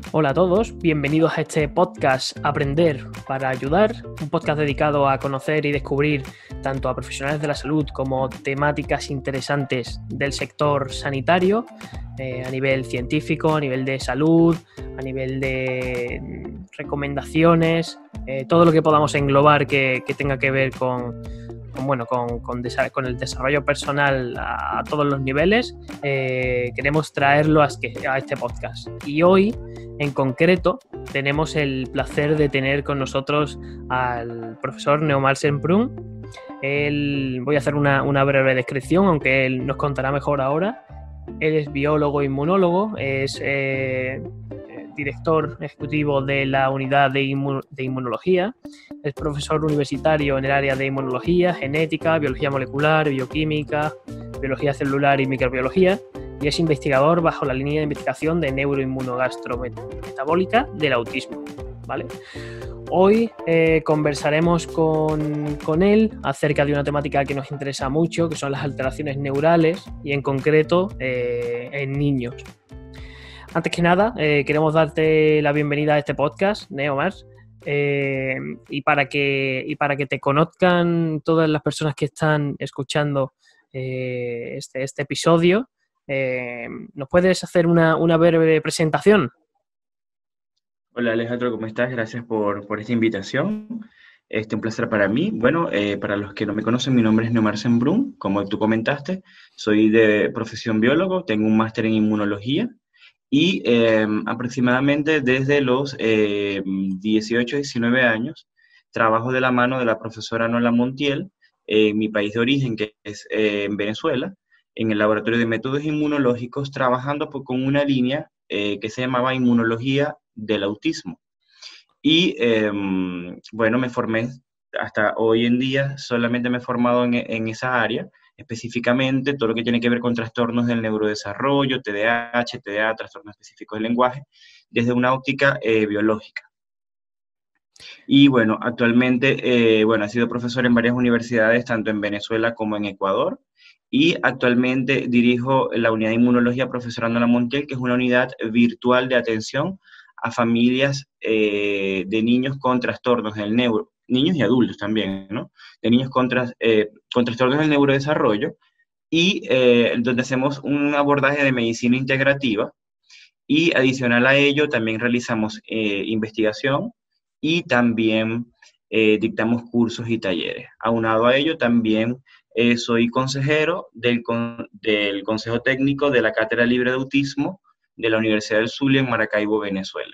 Hola a todos, bienvenidos a este podcast Aprender para Ayudar, un podcast dedicado a conocer y descubrir tanto a profesionales de la salud como temáticas interesantes del sector sanitario, a nivel científico, a nivel de salud, a nivel de recomendaciones, todo lo que podamos englobar que tenga que ver con el desarrollo personal a todos los niveles. Queremos traerlo a este podcast. Y hoy, en concreto, tenemos el placer de tener con nosotros al profesor Neomar Semprún. Voy a hacer una breve descripción, aunque él nos contará mejor ahora. Él es biólogo inmunólogo, es director ejecutivo de la unidad de inmunología, es profesor universitario en el área de inmunología, genética, biología molecular, bioquímica, biología celular y microbiología, y es investigador bajo la línea de investigación de neuroinmunogastrometabólica del autismo, ¿vale? Hoy conversaremos con él acerca de una temática que nos interesa mucho, que son las alteraciones neurales y en concreto en niños. Antes que nada, queremos darte la bienvenida a este podcast, Neomar, y para que te conozcan todas las personas que están escuchando este episodio, ¿nos puedes hacer una breve presentación? Hola Alejandro, ¿cómo estás? Gracias por esta invitación. Un placer para mí. Bueno, para los que no me conocen, mi nombre es Neomar Semprún. Como tú comentaste, soy de profesión biólogo, tengo un máster en inmunología y aproximadamente desde los 18, 19 años trabajo de la mano de la profesora Nola Montiel en mi país de origen, que es en Venezuela, en el laboratorio de métodos inmunológicos, trabajando con una línea que se llamaba inmunología del autismo. Y bueno, me formé hasta hoy en día, solamente me he formado en esa área, específicamente todo lo que tiene que ver con trastornos del neurodesarrollo, TDAH, TDA, trastornos específicos del lenguaje, desde una óptica biológica. Y bueno, actualmente, bueno, he sido profesor en varias universidades, tanto en Venezuela como en Ecuador, y actualmente dirijo la unidad de inmunología profesora Nola Montiel, que es una unidad virtual de atención a familias de niños con trastornos del neuro, niños y adultos también, ¿no? De niños con trastornos del neurodesarrollo, y donde hacemos un abordaje de medicina integrativa, y adicional a ello también realizamos investigación y también dictamos cursos y talleres. Aunado a ello también soy consejero del Consejo Técnico de la Cátedra Libre de Autismo de la Universidad del Zulia en Maracaibo, Venezuela.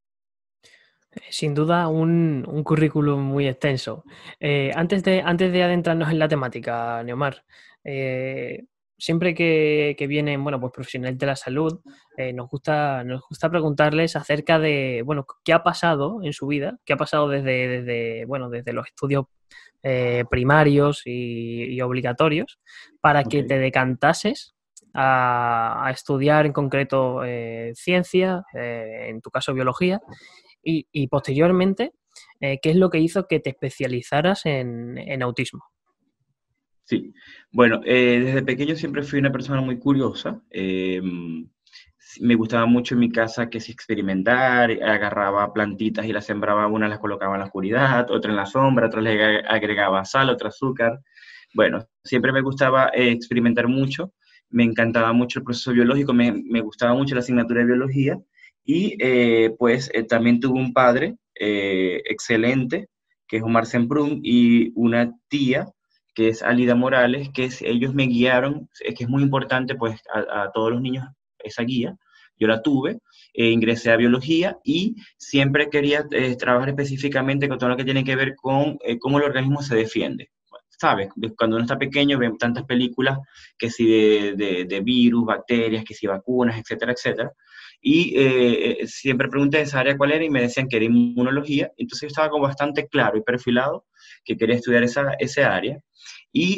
Sin duda, un currículum muy extenso. Antes de adentrarnos en la temática, Neomar, siempre que vienen, bueno, pues profesionales de la salud, nos gusta preguntarles acerca de, bueno, qué ha pasado en su vida, qué ha pasado desde los estudios primarios y obligatorios para que Okay. te decantases a estudiar en concreto ciencia, en tu caso biología, y posteriormente, ¿qué es lo que hizo que te especializaras en autismo? Sí, bueno, desde pequeño siempre fui una persona muy curiosa. Me gustaba mucho en mi casa que si experimentar, agarraba plantitas y las sembraba, una las colocaba en la oscuridad, otra en la sombra, otra le agregaba sal, otra azúcar. Bueno, siempre me gustaba experimentar mucho, me encantaba mucho el proceso biológico, me gustaba mucho la asignatura de biología y pues también tuve un padre excelente, que es Omar Semprún, y una tía que es Alida Morales, ellos me guiaron, es que es muy importante pues a todos los niños esa guía, yo la tuve, ingresé a biología y siempre quería trabajar específicamente con todo lo que tiene que ver con cómo el organismo se defiende. ¿Sabes? Cuando uno está pequeño ve tantas películas que si de virus, bacterias, que si vacunas, etcétera, etcétera. Y siempre pregunté esa área cuál era y me decían que era inmunología. Entonces yo estaba como bastante claro y perfilado que quería estudiar esa área. Y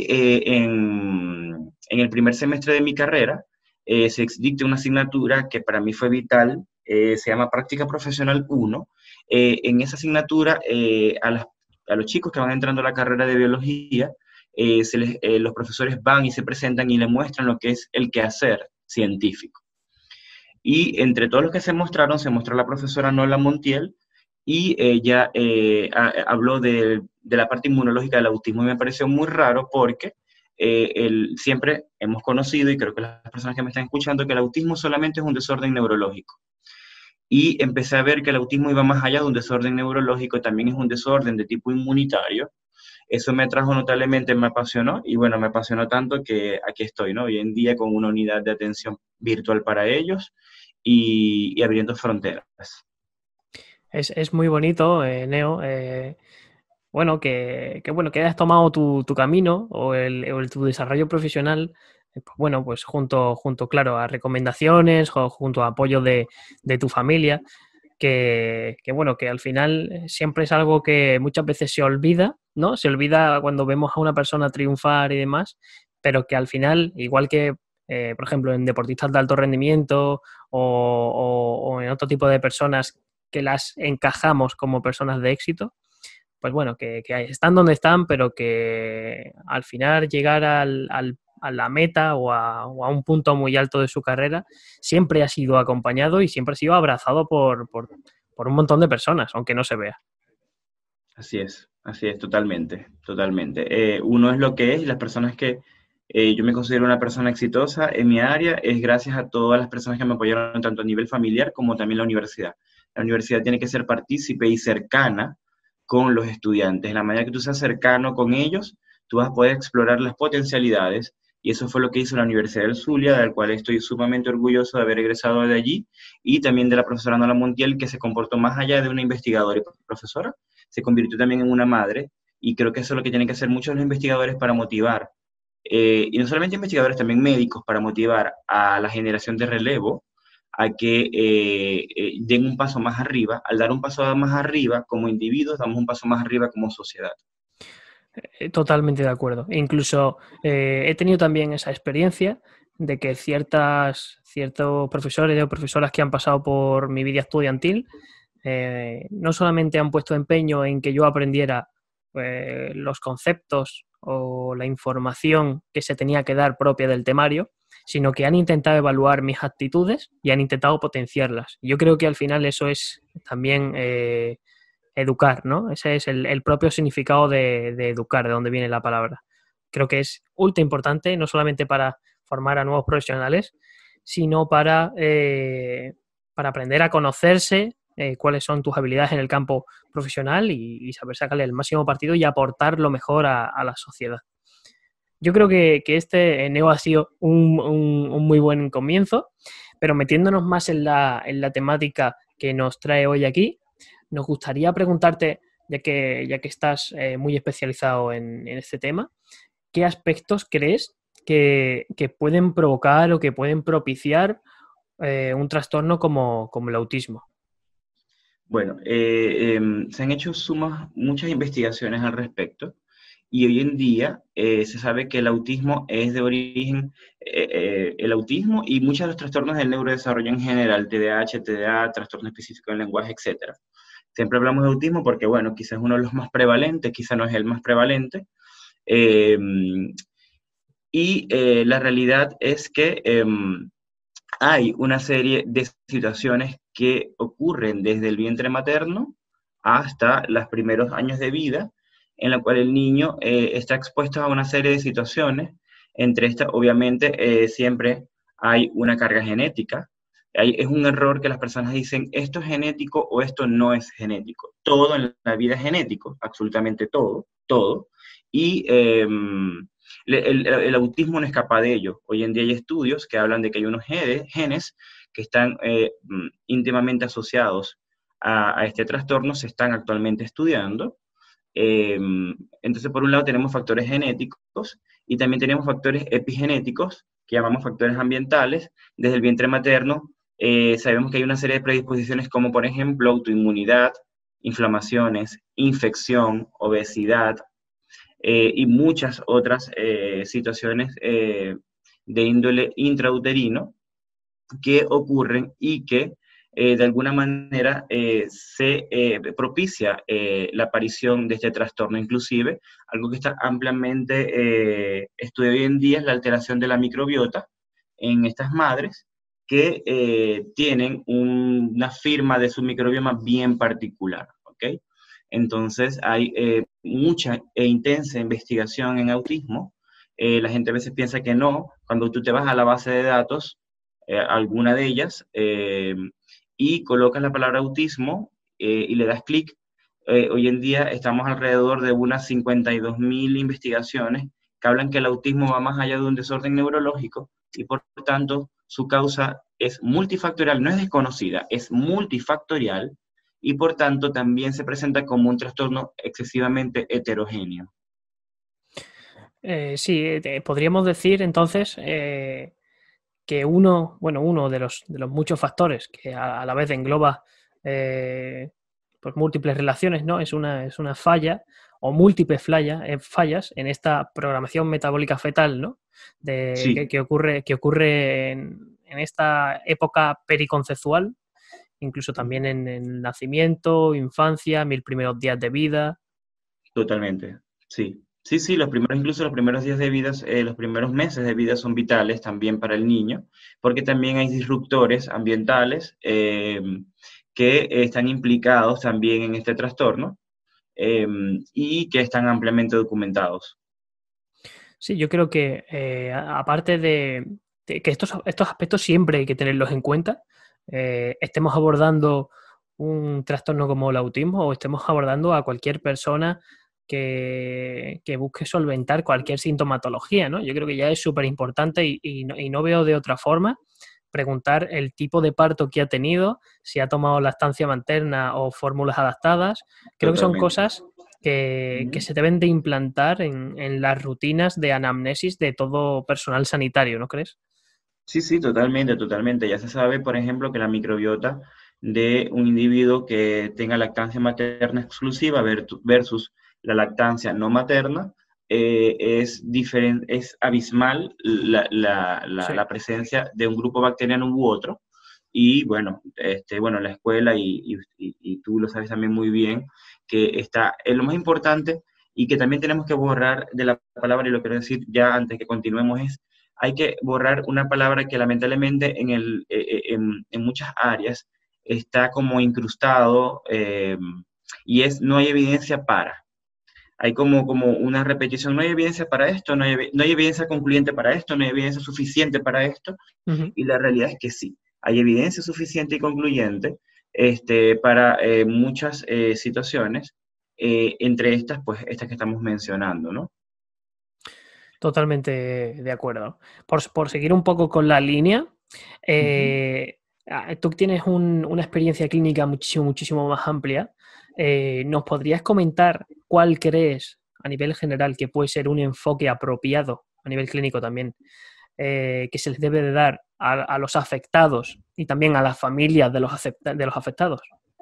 en el primer semestre de mi carrera se dicta una asignatura que para mí fue vital, se llama Práctica Profesional 1. En esa asignatura, a los chicos que van entrando a la carrera de biología, los profesores van y se presentan y les muestran lo que es el quehacer científico. Y entre todos los que se mostró la profesora Nola Montiel, y ella habló de la parte inmunológica del autismo, y me pareció muy raro porque siempre hemos conocido, y creo que las personas que me están escuchando, que el autismo solamente es un desorden neurológico. Y empecé a ver que el autismo iba más allá de un desorden neurológico, también es un desorden de tipo inmunitario. Eso me atrajo notablemente, me apasionó, y bueno, me apasionó tanto que aquí estoy, ¿no? Hoy en día con una unidad de atención virtual para ellos y abriendo fronteras. Es muy bonito, Neo. Bueno, bueno, que hayas tomado tu camino o tu desarrollo profesional, pues bueno, pues junto, claro, a recomendaciones o junto a apoyo de tu familia, bueno, que al final siempre es algo que muchas veces se olvida, ¿no? Se olvida cuando vemos a una persona triunfar y demás, pero que al final, igual que, por ejemplo, en deportistas de alto rendimiento o en otro tipo de personas que las encajamos como personas de éxito, pues bueno, que están donde están, pero que al final llegar a la meta o a un punto muy alto de su carrera siempre ha sido acompañado y siempre ha sido abrazado por un montón de personas, aunque no se vea. Así es, totalmente, totalmente. Uno es lo que es, y las personas que yo me considero una persona exitosa en mi área es gracias a todas las personas que me apoyaron tanto a nivel familiar como también la universidad. La universidad tiene que ser partícipe y cercana con los estudiantes. En la medida que tú seas cercano con ellos, tú vas a poder explorar las potencialidades, y eso fue lo que hizo la Universidad del Zulia, del cual estoy sumamente orgulloso de haber egresado de allí, y también de la profesora Nola Montiel, que se comportó más allá de una investigadora y profesora, se convirtió también en una madre, y creo que eso es lo que tienen que hacer muchos de los investigadores para motivar, y no solamente investigadores, también médicos, para motivar a la generación de relevo a que den un paso más arriba. Al dar un paso más arriba como individuos, damos un paso más arriba como sociedad. Totalmente de acuerdo. Incluso he tenido también esa experiencia de que ciertos profesores o profesoras que han pasado por mi vida estudiantil no solamente han puesto empeño en que yo aprendiera los conceptos o la información que se tenía que dar propia del temario, sino que han intentado evaluar mis actitudes y han intentado potenciarlas. Yo creo que al final eso es también educar, ¿no? Ese es el propio significado de educar, de donde viene la palabra. Creo que es ultra importante, no solamente para formar a nuevos profesionales, sino para aprender a conocerse, cuáles son tus habilidades en el campo profesional y saber sacarle el máximo partido y aportar lo mejor a la sociedad. Yo creo que este Neo ha sido un muy buen comienzo, pero metiéndonos más en la temática que nos trae hoy aquí, nos gustaría preguntarte, ya que estás muy especializado en este tema, ¿qué aspectos crees que pueden provocar o que pueden propiciar un trastorno como el autismo? Bueno, se han hecho muchas investigaciones al respecto, y hoy en día se sabe que el autismo es de origen, el autismo y muchos de los trastornos del neurodesarrollo en general, TDAH, TDA, trastorno específico del lenguaje, etcétera. Siempre hablamos de autismo porque, bueno, quizás es uno de los más prevalentes, quizás no es el más prevalente, eh, la realidad es que hay una serie de situaciones que ocurren desde el vientre materno hasta los primeros años de vida, en la cual el niño está expuesto a una serie de situaciones. Entre estas, obviamente, siempre hay una carga genética. Es un error que las personas dicen, esto es genético o esto no es genético. Todo en la vida es genético, absolutamente todo, todo. Y el autismo no escapa de ello. Hoy en día hay estudios que hablan de que hay unos genes que están íntimamente asociados a este trastorno, se están actualmente estudiando. Entonces, por un lado tenemos factores genéticos y también tenemos factores epigenéticos, que llamamos factores ambientales. Desde el vientre materno sabemos que hay una serie de predisposiciones como, por ejemplo, autoinmunidad, inflamaciones, infección, obesidad, y muchas otras situaciones de índole intrauterino que ocurren y que de alguna manera se propicia la aparición de este trastorno. Inclusive, algo que está ampliamente estudiado hoy en día es la alteración de la microbiota en estas madres, que tienen una firma de su microbioma bien particular, ¿ok? Entonces hay mucha e intensa investigación en autismo. La gente a veces piensa que no. Cuando tú te vas a la base de datos, alguna de ellas, y colocas la palabra autismo y le das clic, hoy en día estamos alrededor de unas 52.000 investigaciones que hablan que el autismo va más allá de un desorden neurológico y por tanto su causa es multifactorial, no es desconocida, es multifactorial y por tanto también se presenta como un trastorno excesivamente heterogéneo. Sí, podríamos decir entonces que uno de los muchos factores que a la vez engloba pues múltiples relaciones, ¿no? Es una falla o múltiples fallas en esta programación metabólica fetal, ¿no? Sí, Que ocurre en esta época periconceptual, incluso también en el nacimiento, infancia, 1000 primeros días de vida. totalmente, sí. Sí, sí, incluso los primeros días de vida, los primeros meses de vida son vitales también para el niño, porque también hay disruptores ambientales que están implicados también en este trastorno y que están ampliamente documentados. Sí, yo creo que aparte de que estos aspectos siempre hay que tenerlos en cuenta, estemos abordando un trastorno como el autismo o estemos abordando a cualquier persona que busque solventar cualquier sintomatología, ¿no? Yo creo que ya es súper importante y no veo de otra forma preguntar el tipo de parto que ha tenido, si ha tomado lactancia materna o fórmulas adaptadas. Creo que son Totalmente. cosas que Ujú. se deben de implantar en las rutinas de anamnesis de todo personal sanitario, ¿no crees? Sí, sí, totalmente, totalmente. Ya se sabe, por ejemplo, que la microbiota de un individuo que tenga lactancia materna exclusiva versus la lactancia no materna es diferente, es abismal Sí. la presencia de un grupo bacteriano u otro. Y bueno, bueno, la escuela y tú lo sabes también muy bien, que está lo más importante y que también tenemos que borrar de la palabra, y lo quiero decir ya antes que continuemos, es hay que borrar una palabra que lamentablemente en muchas áreas está como incrustado y es no hay evidencia para. Hay como una repetición, no hay evidencia para esto, no hay evidencia concluyente para esto, no hay evidencia suficiente para esto, Ujú. y la realidad es que sí, hay evidencia suficiente y concluyente para muchas situaciones, entre estas, pues estas que estamos mencionando, ¿no? Totalmente de acuerdo. Por seguir un poco con la línea, Ujú. tú tienes una experiencia clínica muchísimo, muchísimo más amplia. ¿Nos podrías comentar cuál crees a nivel general que puede ser un enfoque apropiado a nivel clínico también que se les debe de dar a los afectados y también a las familias de de los afectados?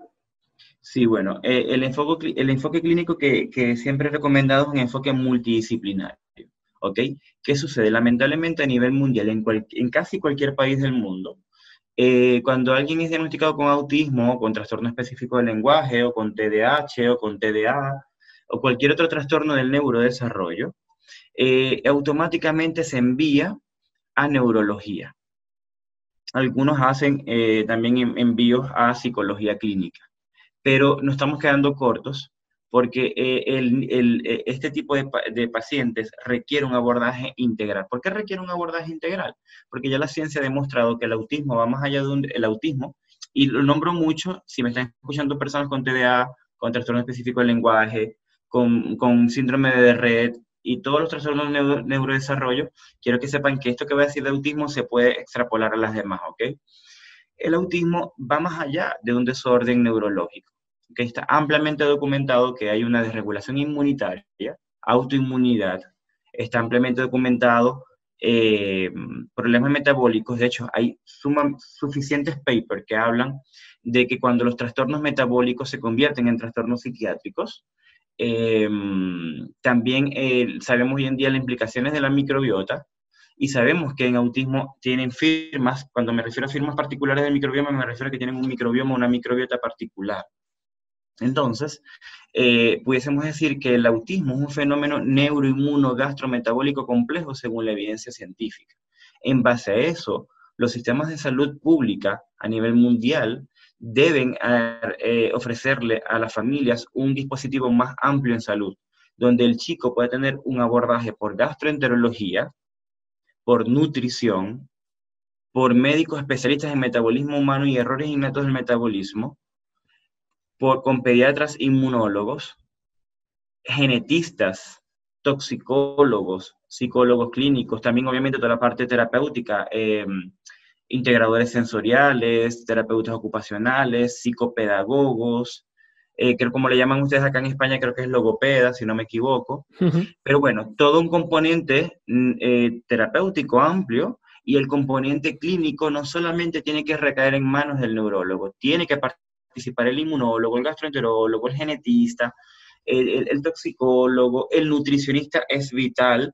Sí, bueno, el enfoque clínico que siempre he recomendado es un enfoque multidisciplinario, ¿ok? ¿Qué sucede? Lamentablemente a nivel mundial, en casi cualquier país del mundo, cuando alguien es diagnosticado con autismo, o con trastorno específico del lenguaje, o con TDAH, o con TDA, o cualquier otro trastorno del neurodesarrollo, automáticamente se envía a neurología. Algunos hacen también envíos a psicología clínica, pero nos estamos quedando cortos porque este tipo de pacientes requiere un abordaje integral. ¿Por qué requiere un abordaje integral? Porque ya la ciencia ha demostrado que el autismo va más allá de el autismo, y lo nombro mucho si me están escuchando personas con TDA, con trastorno específico del lenguaje, con síndrome de Red y todos los trastornos de neurodesarrollo, quiero que sepan que esto que voy a decir de autismo se puede extrapolar a las demás, ¿ok? El autismo va más allá de un desorden neurológico, que está ampliamente documentado que hay una desregulación inmunitaria, autoinmunidad, está ampliamente documentado problemas metabólicos. De hecho, hay suficientes papers que hablan de que cuando los trastornos metabólicos se convierten en trastornos psiquiátricos, eh, también sabemos hoy en día las implicaciones de la microbiota y sabemos que en autismo tienen firmas. Cuando me refiero a firmas particulares del microbioma, me refiero a que tienen un microbioma, una microbiota particular. Entonces, pudiésemos decir que el autismo es un fenómeno neuroinmunogastrometabólico complejo según la evidencia científica. En base a eso, los sistemas de salud pública a nivel mundial deben ofrecerle a las familias un dispositivo más amplio en salud, donde el chico puede tener un abordaje por gastroenterología, por nutrición, por médicos especialistas en metabolismo humano y errores innatos del metabolismo, con pediatras inmunólogos, genetistas, toxicólogos, psicólogos clínicos, también obviamente toda la parte terapéutica, integradores sensoriales, terapeutas ocupacionales, psicopedagogos, creo como le llaman ustedes acá en España, creo que es logopeda, si no me equivoco. Pero bueno, todo un componente terapéutico amplio, y el componente clínico no solamente tiene que recaer en manos del neurólogo, tiene que participar el inmunólogo, el gastroenterólogo, el genetista, el toxicólogo, el nutricionista es vital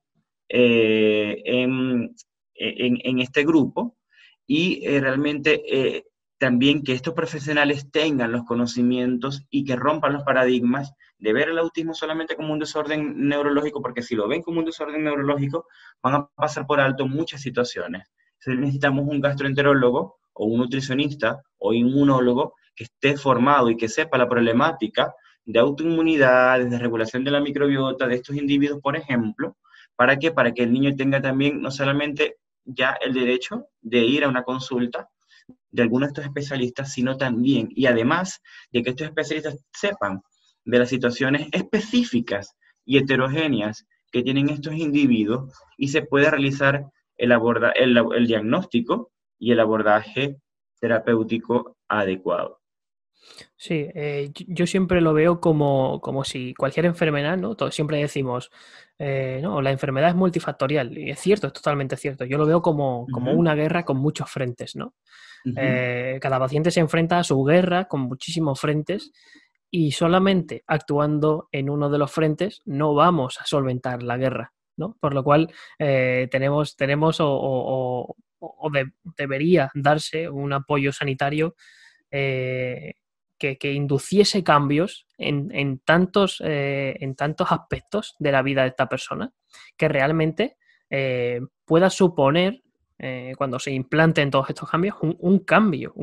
en este grupo, y realmente también que estos profesionales tengan los conocimientos y que rompan los paradigmas de ver el autismo solamente como un desorden neurológico, porque si lo ven como un desorden neurológico, van a pasar por alto muchas situaciones. Entonces necesitamos un gastroenterólogo o un nutricionista o inmunólogo que esté formado y que sepa la problemática de autoinmunidad, de regulación de la microbiota de estos individuos, por ejemplo. ¿Para qué? Para que el niño tenga también no solamente ya el derecho de ir a una consulta de algunos de estos especialistas, sino también, y además de que estos especialistas sepan de las situaciones específicas y heterogéneas que tienen estos individuos, y se puede realizar el diagnóstico y el abordaje terapéutico adecuado. Sí, yo siempre lo veo como si cualquier enfermedad, ¿no? Siempre decimos, no, la enfermedad es multifactorial, y es cierto, es totalmente cierto. Yo lo veo como una guerra con muchos frentes, ¿no? Cada paciente se enfrenta a su guerra con muchísimos frentes, y solamente actuando en uno de los frentes no vamos a solventar la guerra, ¿no? Por lo cual tenemos debería darse un apoyo sanitario que induciese cambios en tantos aspectos de la vida de esta persona, que realmente pueda suponer, cuando se implanten todos estos cambios, un cambio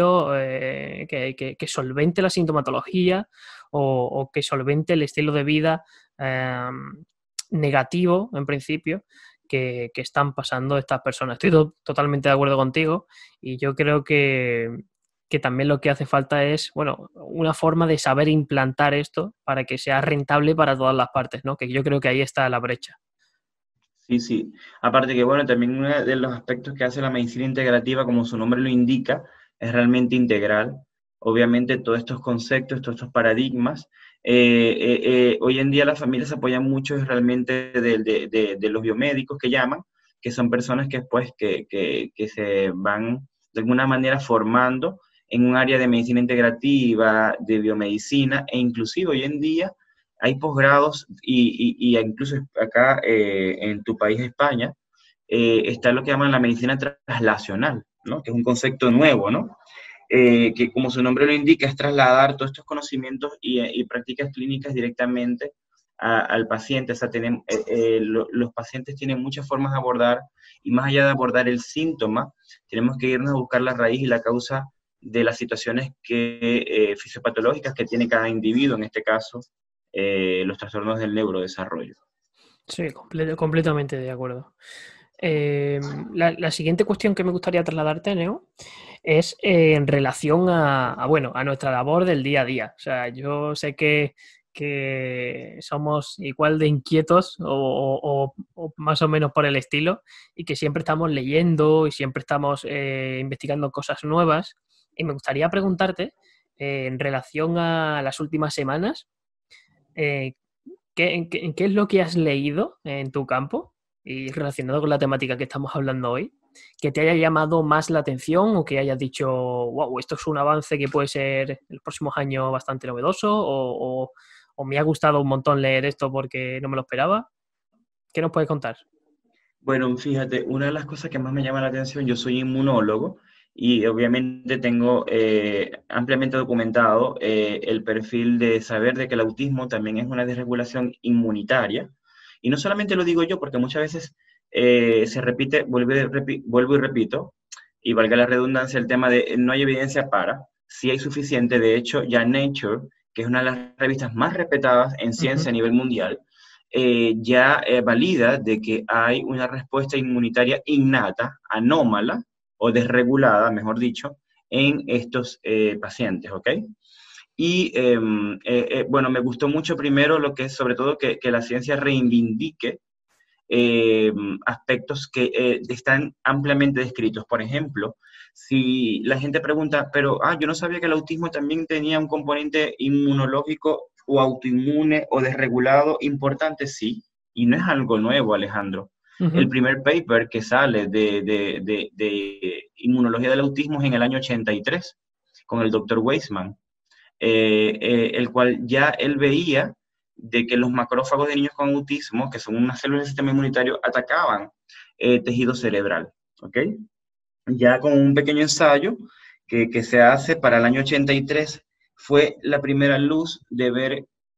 que solvente la sintomatología, o que solvente el estilo de vida negativo, en principio, que están pasando estas personas. Estoy totalmente de acuerdo contigo, y yo creo que también lo que hace falta es, bueno, una forma de saber implantar esto para que sea rentable para todas las partes, ¿no? Que yo creo que ahí está la brecha. Sí, sí. Aparte que, bueno, también uno de los aspectos que hace la medicina integrativa, como su nombre lo indica, es realmente integral. Obviamente todos estos conceptos, todos estos paradigmas, hoy en día las familias se apoyan mucho realmente de los biomédicos que llaman, que son personas que después que se van de alguna manera formando en un área de medicina integrativa, de biomedicina, e inclusive hoy en día hay posgrados, y incluso acá en tu país, España, está lo que llaman la medicina traslacional, ¿no? Que es un concepto nuevo, ¿no? Que como su nombre lo indica, es trasladar todos estos conocimientos y prácticas clínicas directamente al paciente. O sea, los pacientes tienen muchas formas de abordar, y más allá de abordar el síntoma, tenemos que irnos a buscar la raíz y la causa de las situaciones fisiopatológicas que tiene cada individuo, en este caso, los trastornos del neurodesarrollo. Sí, completamente de acuerdo. La siguiente cuestión que me gustaría trasladarte, Neo, es en relación a nuestra labor del día a día. O sea, yo sé que somos igual de inquietos o más o menos por el estilo, y que siempre estamos leyendo y siempre estamos investigando cosas nuevas. Y me gustaría preguntarte, en relación a las últimas semanas, ¿qué es lo que has leído en tu campo y relacionado con la temática que estamos hablando hoy, que te haya llamado más la atención, o que hayas dicho, wow, esto es un avance que puede ser en los próximos años bastante novedoso, o me ha gustado un montón leer esto porque no me lo esperaba? ¿Qué nos puedes contar? Bueno, fíjate, una de las cosas que más me llama la atención, yo soy inmunólogo, y obviamente tengo ampliamente documentado el perfil de saber de que el autismo también es una desregulación inmunitaria. Y no solamente lo digo yo, porque muchas veces se repite, vuelvo y repito, y valga la redundancia, el tema de no hay evidencia para, sí hay suficiente. De hecho, ya Nature, que es una de las revistas más respetadas en ciencia a nivel mundial, ya valida de que hay una respuesta inmunitaria innata, anómala o desregulada, mejor dicho, en estos pacientes, ¿ok? Y bueno, me gustó mucho primero lo que es sobre todo que la ciencia reivindique eh, aspectos que están ampliamente descritos. Por ejemplo, si la gente pregunta, pero yo no sabía que el autismo también tenía un componente inmunológico o autoinmune o desregulado importante, sí, y no es algo nuevo, Alejandro. El Ujú. primer paper que sale de inmunología del autismo es en el año 83, con el doctor Weissman, el cual ya él veía de que los macrófagos de niños con autismo, que son unas células del sistema inmunitario, atacaban tejido cerebral, ¿ok? Ya con un pequeño ensayo que se hace para el año 83, fue la primera luz de ver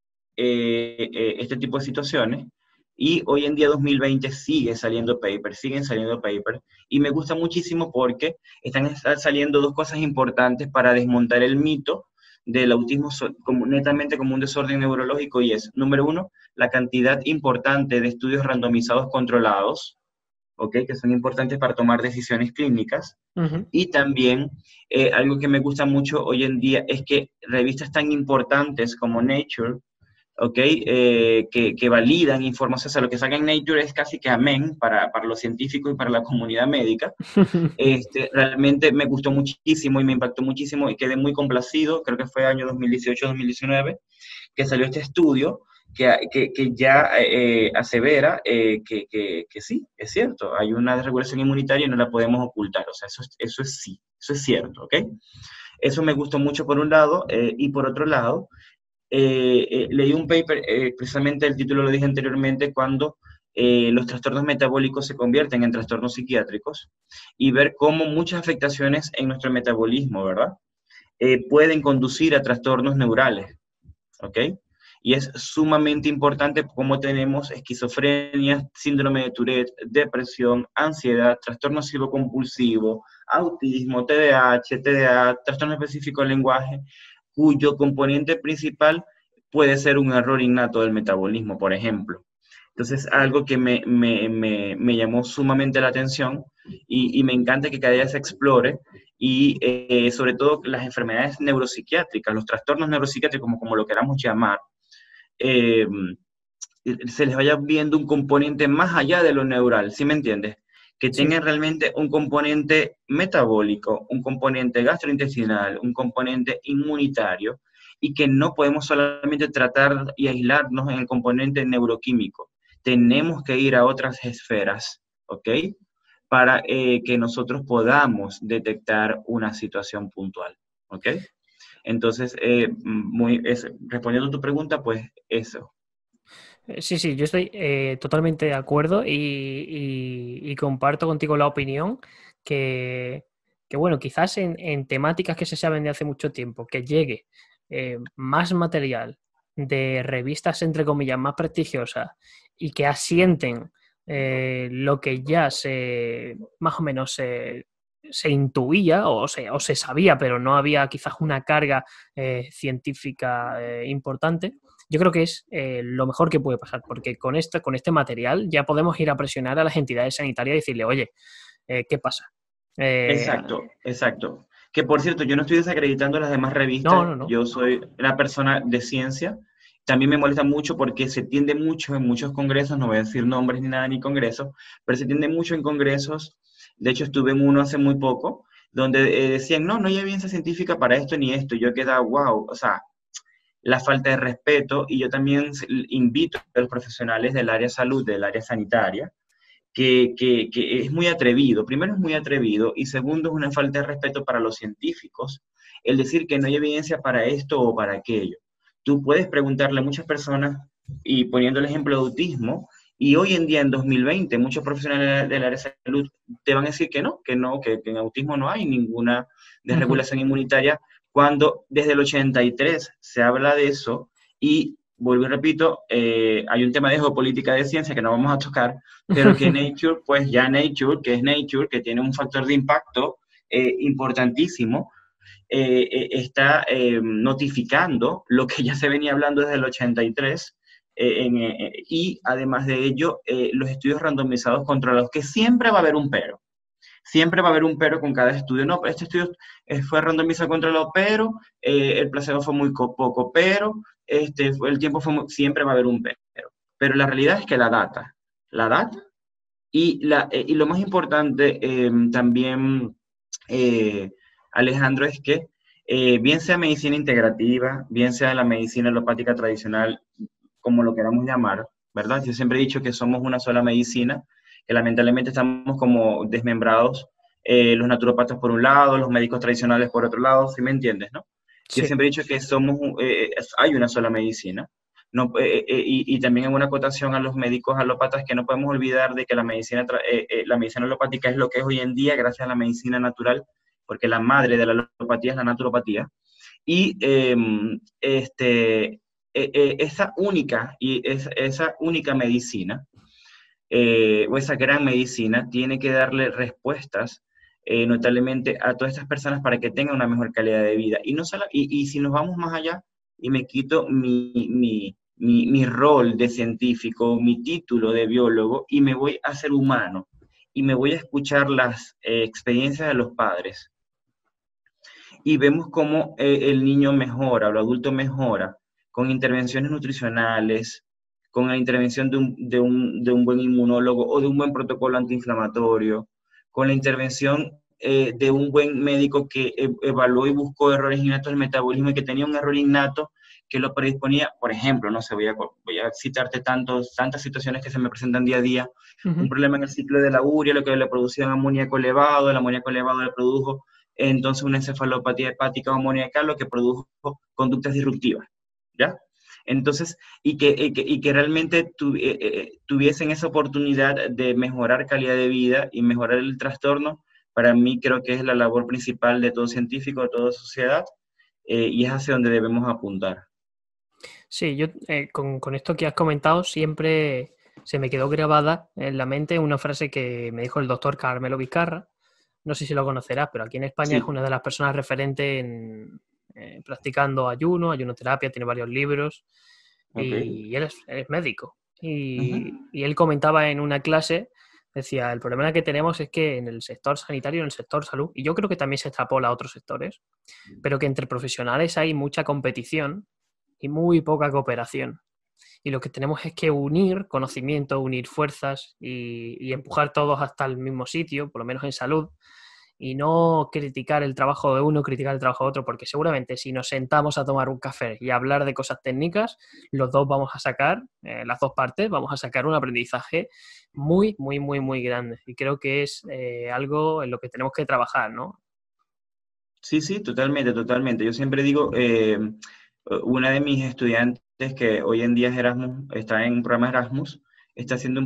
este tipo de situaciones, y hoy en día 2020 sigue saliendo paper, siguen saliendo paper, y me gusta muchísimo porque están saliendo dos cosas importantes para desmontar el mito del autismo netamente como un desorden neurológico, y es, número uno, la cantidad importante de estudios randomizados controlados, ¿ok? Que son importantes para tomar decisiones clínicas, Ujú. y también algo que me gusta mucho hoy en día es que revistas tan importantes como Nature, ¿ok? Que validan información, o sea, lo que saca en Nature es casi que amén para los científicos y para la comunidad médica. Realmente me gustó muchísimo y me impactó muchísimo y quedé muy complacido, creo que fue año 2018-2019, que salió este estudio que ya asevera que sí, es cierto, hay una desregulación inmunitaria y no la podemos ocultar, o sea, eso es sí, eso es cierto, ¿ok? Eso me gustó mucho por un lado, y por otro lado, leí un paper, precisamente el título lo dije anteriormente, cuando los trastornos metabólicos se convierten en trastornos psiquiátricos, y ver cómo muchas afectaciones en nuestro metabolismo, ¿verdad? Pueden conducir a trastornos neurales, ¿ok? Y es sumamente importante cómo tenemos esquizofrenia, síndrome de Tourette, depresión, ansiedad, trastorno obsesivo-compulsivo, autismo, TDAH, TDA, trastorno específico del lenguaje, cuyo componente principal puede ser un error innato del metabolismo, por ejemplo. Entonces, algo que me llamó sumamente la atención, y me encanta que cada día se explore, y sobre todo las enfermedades neuropsiquiátricas, los trastornos neuropsiquiátricos, como lo queramos llamar, eh, se les vaya viendo un componente más allá de lo neural, ¿sí me entiendes? Que Sí. tengan realmente un componente metabólico, un componente gastrointestinal, un componente inmunitario, y que no podemos solamente tratar y aislarnos en el componente neuroquímico. Tenemos que ir a otras esferas, ¿ok? Para que nosotros podamos detectar una situación puntual, ¿ok? Entonces, respondiendo a tu pregunta, pues eso. Sí, sí, yo estoy totalmente de acuerdo y comparto contigo la opinión que, que bueno, quizás en temáticas que se saben de hace mucho tiempo, que llegue más material de revistas, entre comillas, más prestigiosas y que asienten lo que ya más o menos se intuía o se sabía, pero no había quizás una carga científica importante. Yo creo que es lo mejor que puede pasar, porque con este material ya podemos ir a presionar a las entidades sanitarias y decirle, oye, ¿qué pasa? Eh, Exacto, exacto. Que por cierto, yo no estoy desacreditando las demás no, revistas, no, no. yo soy una persona de ciencia. También me molesta mucho porque se tiende mucho en muchos congresos, no voy a decir nombres ni nada ni congresos, pero se tiende mucho en congresos. De hecho, estuve en uno hace muy poco, donde decían, no, no hay evidencia científica para esto ni esto. Y yo quedaba, wow, o sea, la falta de respeto. Y yo también invito a los profesionales del área salud, del área sanitaria, que es muy atrevido. Primero, es muy atrevido, y segundo, es una falta de respeto para los científicos el decir que no hay evidencia para esto o para aquello. Tú puedes preguntarle a muchas personas, y poniendo el ejemplo de autismo, y hoy en día, en 2020, muchos profesionales del área de salud te van a decir que en autismo no hay ninguna Ujú. desregulación inmunitaria, cuando desde el 83 se habla de eso. Y vuelvo y repito, hay un tema de geopolítica de ciencia que no vamos a tocar, pero que Nature, pues ya Nature, que es Nature, que tiene un factor de impacto importantísimo, está notificando lo que ya se venía hablando desde el 83, y además de ello, los estudios randomizados controlados, que siempre va a haber un pero. Siempre va a haber un pero con cada estudio. No, pero este estudio fue randomizado controlado, pero el placebo fue muy poco, pero el tiempo fue siempre va a haber un pero. Pero la realidad es que la data y lo más importante también, Alejandro, es que bien sea medicina integrativa, bien sea la medicina alopática tradicional, como lo queramos llamar, ¿verdad? Yo siempre he dicho que somos una sola medicina, que lamentablemente estamos como desmembrados, los naturópatas por un lado, los médicos tradicionales por otro lado, ¿sí me entiendes, no? Yo Sí. siempre he dicho que hay una sola medicina. No, y también en una acotación a los médicos alópatas, que no podemos olvidar de que la medicina alopática es lo que es hoy en día gracias a la medicina natural, porque la madre de la alopatía es la naturopatía. Y esa única medicina, o esa gran medicina, tiene que darle respuestas notablemente a todas estas personas para que tengan una mejor calidad de vida. Y si nos vamos más allá y me quito mi rol de científico, mi título de biólogo, y me voy a ser humano, y me voy a escuchar las experiencias de los padres, y vemos cómo el niño mejora, o el adulto mejora, con intervenciones nutricionales, con la intervención de un buen inmunólogo o de un buen protocolo antiinflamatorio, con la intervención de un buen médico que evaluó y buscó errores innatos del metabolismo, y que tenía un error innato que lo predisponía. Por ejemplo, no sé, voy a citarte tantas situaciones que se me presentan día a día, un Ujú. problema en el ciclo de la urea, lo que le producía un amoníaco elevado, el amoníaco elevado le produjo entonces una encefalopatía hepática o amoníaca, lo que produjo conductas disruptivas, ¿ya? Entonces, y que realmente tuviesen esa oportunidad de mejorar calidad de vida y mejorar el trastorno. Para mí creo que es la labor principal de todo científico, de toda sociedad, y es hacia donde debemos apuntar. Sí, yo con esto que has comentado siempre se me quedó grabada en la mente una frase que me dijo el doctor Carmelo Vizcarra. No sé si lo conocerás, pero aquí en España es Sí, una de las personas referentes en practicando ayunoterapia, tiene varios libros ok. y él es médico. Ujú. Y él comentaba en una clase, decía, el problema que tenemos es que en el sector sanitario, en el sector salud, y yo creo que también se extrapola a otros sectores, pero que entre profesionales hay mucha competición y muy poca cooperación. Y lo que tenemos es que unir conocimiento, unir fuerzas y empujar todos hasta el mismo sitio, por lo menos en salud, y no criticar el trabajo de uno, criticar el trabajo de otro, porque seguramente si nos sentamos a tomar un café y a hablar de cosas técnicas, los dos vamos a sacar, las dos partes, vamos a sacar un aprendizaje muy, muy, muy, muy grande. Y creo que es algo en lo que tenemos que trabajar, ¿no? Sí, sí, totalmente, totalmente. Yo siempre digo, una de mis estudiantes que hoy en día es Erasmus, está en un programa Erasmus, está haciendo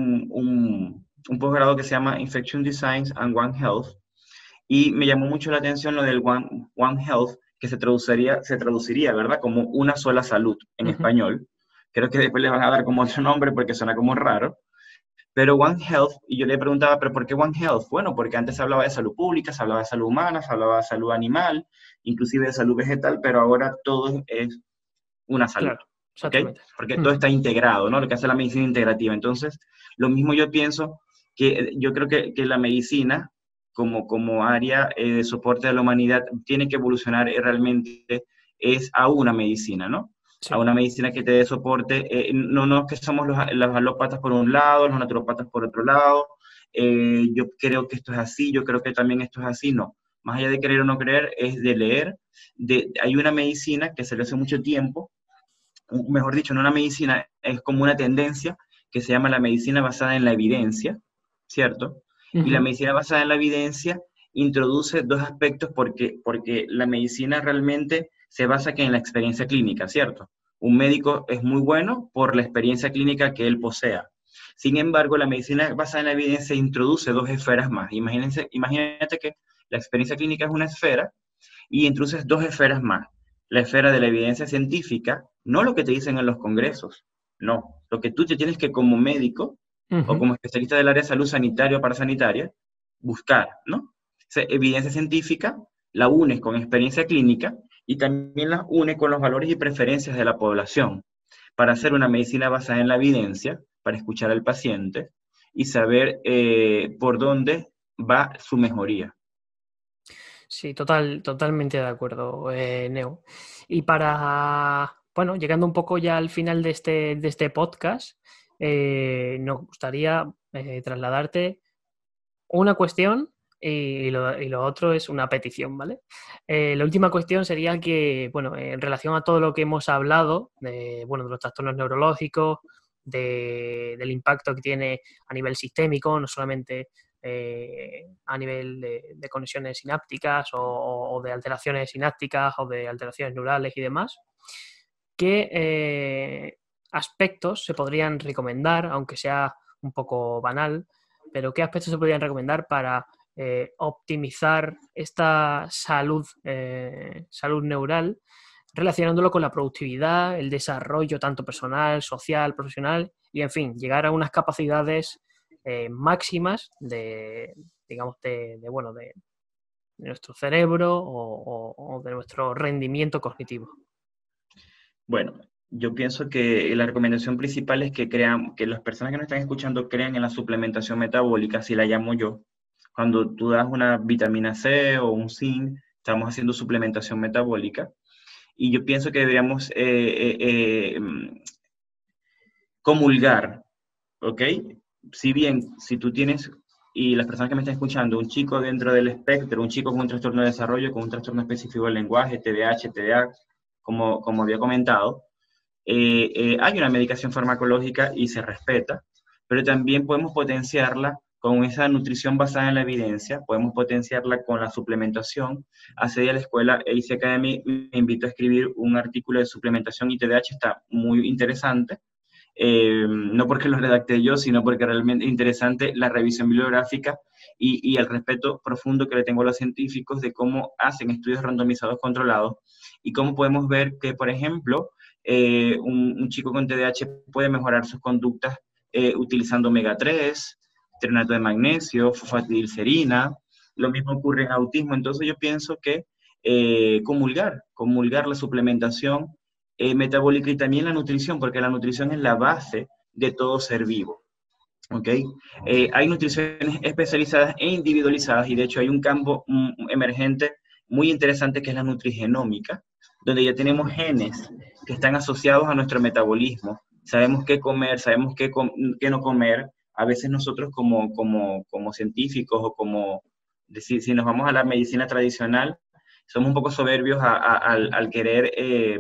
un posgrado que se llama Infection Designs and One Health, y me llamó mucho la atención lo del One Health, que se traduciría, ¿verdad? Como una sola salud en Ujú. español. Creo que después le van a dar como otro nombre porque suena como raro. Pero One Health, y yo le preguntaba, ¿pero por qué One Health? Bueno, porque antes se hablaba de salud pública, se hablaba de salud humana, se hablaba de salud animal, inclusive de salud vegetal, pero ahora todo es una salud, Claro, ¿ok? exactamente. Porque todo Ujú. está integrado, ¿no? Lo que hace la medicina integrativa. Entonces, lo mismo yo pienso que yo creo que la medicina, como área de soporte de la humanidad, tiene que evolucionar realmente es a una medicina, ¿no? A Sí. una medicina que te dé soporte, no que somos los alópatas por un lado, los naturópatas por otro lado, yo creo que esto es así, yo creo que también esto es así, no. Más allá de creer o no creer, es de leer. Hay una medicina que se le hace mucho tiempo, mejor dicho, no una medicina, es como una tendencia que se llama la medicina basada en la evidencia, ¿cierto? Y la Ujú. medicina basada en la evidencia introduce dos aspectos porque la medicina realmente se basa que en la experiencia clínica, ¿cierto? Un médico es muy bueno por la experiencia clínica que él posea. Sin embargo, la medicina basada en la evidencia introduce dos esferas más. Imagínate que la experiencia clínica es una esfera y introduces dos esferas más. La esfera de la evidencia científica, no lo que te dicen en los congresos, no, lo que tú te tienes que como médico o Ujú. como especialista del área de salud sanitaria o parasanitaria buscar, ¿no? evidencia científica, la unes con experiencia clínica y también la une con los valores y preferencias de la población para hacer una medicina basada en la evidencia, para escuchar al paciente y saber por dónde va su mejoría. Sí, totalmente de acuerdo, Neo. Y bueno, llegando un poco ya al final de este podcast, nos gustaría trasladarte una cuestión y lo otro es una petición, ¿vale? La última cuestión sería que, bueno, en relación a todo lo que hemos hablado, bueno, de los trastornos neurológicos, del impacto que tiene a nivel sistémico, no solamente a nivel de conexiones sinápticas o de alteraciones sinápticas o de alteraciones neurales y demás, ¿qué aspectos se podrían recomendar, aunque sea un poco banal, pero qué aspectos se podrían recomendar para optimizar esta salud neural, relacionándolo con la productividad, el desarrollo tanto personal, social, profesional y, en fin, llegar a unas capacidades máximas digamos, bueno, de nuestro cerebro o de nuestro rendimiento cognitivo? Bueno, yo pienso que la recomendación principal es que las personas que nos están escuchando crean en la suplementación metabólica, así la llamo yo. Cuando tú das una vitamina C o un zinc, estamos haciendo suplementación metabólica. Y yo pienso que deberíamos comulgar, ¿ok? Si bien, si tú tienes, y las personas que me están escuchando, un chico dentro del espectro, un chico con un trastorno de desarrollo, con un trastorno específico del lenguaje, TDAH, TDA, como había comentado, hay una medicación farmacológica y se respeta, pero también podemos potenciarla con esa nutrición basada en la evidencia, podemos potenciarla con la suplementación. Hace día la escuela AC Academy me invitó a escribir un artículo de suplementación y TDAH, está muy interesante. No porque lo redacté yo, sino porque realmente es interesante la revisión bibliográfica y el respeto profundo que le tengo a los científicos de cómo hacen estudios randomizados controlados y cómo podemos ver que, por ejemplo, un chico con TDAH puede mejorar sus conductas utilizando omega 3, trenato de magnesio, fosfatidilcerina. Lo mismo ocurre en autismo. Entonces yo pienso que comulgar la suplementación metabólica y también la nutrición, porque la nutrición es la base de todo ser vivo. ¿Ok? Hay nutriciones especializadas e individualizadas y de hecho hay un campo emergente muy interesante que es la nutrigenómica, donde ya tenemos genes que están asociados a nuestro metabolismo. Sabemos qué comer, sabemos qué no comer. A veces nosotros como científicos o como, si nos vamos a la medicina tradicional, somos un poco soberbios al querer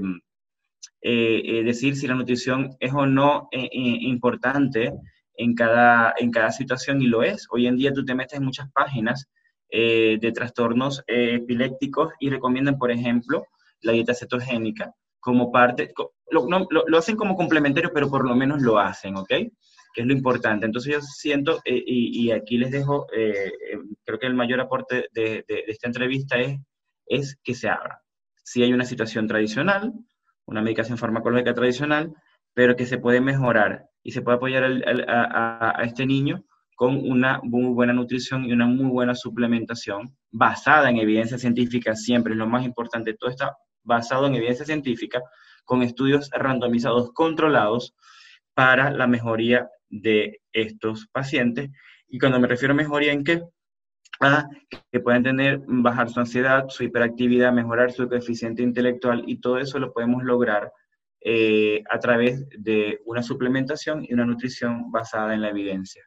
decir si la nutrición es o no importante en cada situación y lo es. Hoy en día tú te metes en muchas páginas de trastornos epilépticos y recomiendan, por ejemplo, la dieta cetogénica como parte, lo hacen como complementario, pero por lo menos lo hacen, ¿ok? Que es lo importante. Entonces yo siento, y aquí les dejo, creo que el mayor aporte de esta entrevista es que se abra. Si hay una situación tradicional, una medicación farmacológica tradicional, pero que se puede mejorar y se puede apoyar a este niño con una muy buena nutrición y una muy buena suplementación basada en evidencia científica, siempre es lo más importante, todo está basado en evidencia científica, con estudios randomizados controlados para la mejoría de estos pacientes. Y cuando me refiero a mejoría, ¿en qué? Que pueden bajar su ansiedad, su hiperactividad, mejorar su coeficiente intelectual y todo eso lo podemos lograr a través de una suplementación y una nutrición basada en la evidencia.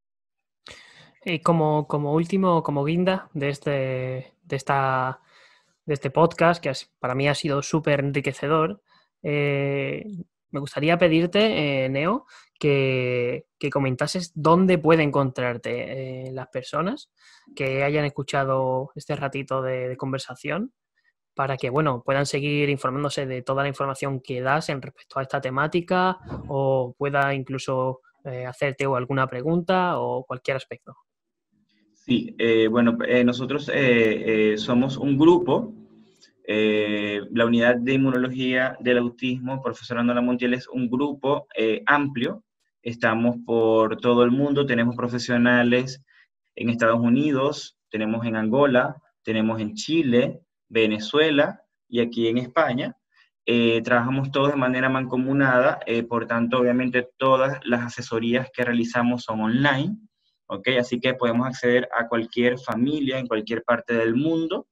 Como último, como guinda de este podcast, que para mí ha sido súper enriquecedor, me gustaría pedirte, Neo, que comentases dónde puede encontrarte las personas que hayan escuchado este ratito de conversación para que, bueno, puedan seguir informándose de toda la información que das en respecto a esta temática o pueda incluso hacerte alguna pregunta o cualquier aspecto. Sí, bueno, nosotros somos un grupo, la unidad de inmunología del autismo, profesor Andola Montiel, es un grupo amplio, estamos por todo el mundo, tenemos profesionales en Estados Unidos, tenemos en Angola, tenemos en Chile, Venezuela y aquí en España. Trabajamos todos de manera mancomunada, por tanto, obviamente, todas las asesorías que realizamos son online, ¿ok? Así que podemos acceder a cualquier familia en cualquier parte del mundo.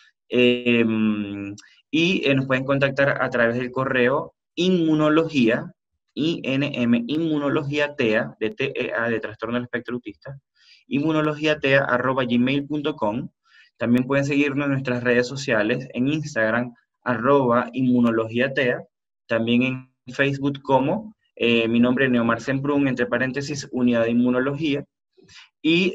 Y nos pueden contactar a través del correo inmunología, inmunología TEA, de TEA, de trastorno del espectro autista, inmunologiatea@gmail.com. También pueden seguirnos en nuestras redes sociales, en Instagram, @inmunologiatea, también en Facebook como mi nombre es Neomar Semprún, entre paréntesis, Unidad de Inmunología. Y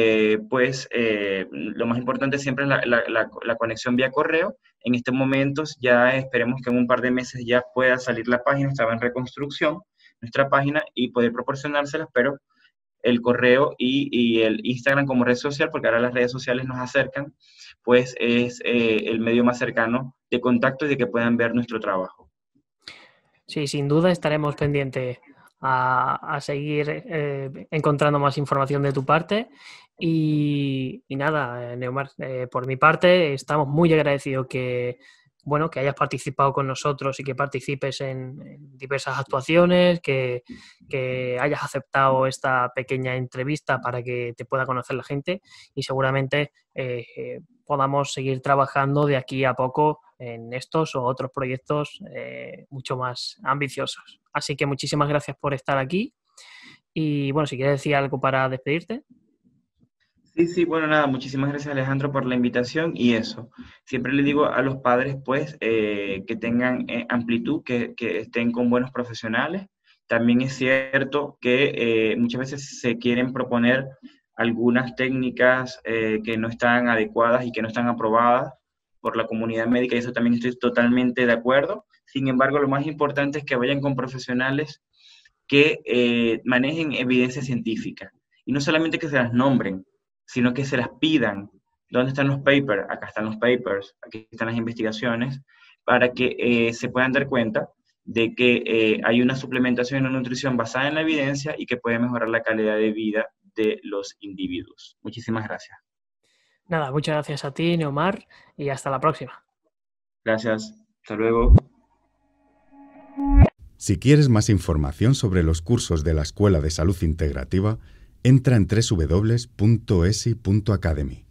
lo más importante siempre es la conexión vía correo. En estos momentos ya esperemos que en un par de meses ya pueda salir la página, estaba en reconstrucción nuestra página y poder proporcionárselas, pero el correo y el Instagram como red social, porque ahora las redes sociales nos acercan, pues es el medio más cercano de contacto y de que puedan ver nuestro trabajo. Sí, sin duda estaremos pendientes a seguir encontrando más información de tu parte. Y nada, Neomar, por mi parte estamos muy agradecidos que hayas participado con nosotros y que participes en diversas actuaciones, que hayas aceptado esta pequeña entrevista para que te pueda conocer la gente y seguramente podamos seguir trabajando de aquí a poco en estos o otros proyectos mucho más ambiciosos. Así que muchísimas gracias por estar aquí y bueno, si quieres decir algo para despedirte. Sí, bueno, nada, muchísimas gracias Alejandro por la invitación y eso. Siempre le digo a los padres, pues, que tengan amplitud, que estén con buenos profesionales. También es cierto que muchas veces se quieren proponer algunas técnicas que no están adecuadas y que no están aprobadas por la comunidad médica y eso también estoy totalmente de acuerdo. Sin embargo, lo más importante es que vayan con profesionales que manejen evidencia científica y no solamente que se las nombren, sino que se las pidan. ¿Dónde están los papers? Acá están los papers, aquí están las investigaciones, para que se puedan dar cuenta de que hay una suplementación y una nutrición basada en la evidencia y que puede mejorar la calidad de vida de los individuos. Muchísimas gracias. Nada, muchas gracias a ti, Neomar, y hasta la próxima. Gracias. Hasta luego. Si quieres más información sobre los cursos de la Escuela de Salud Integrativa, entra en www.esi.academy.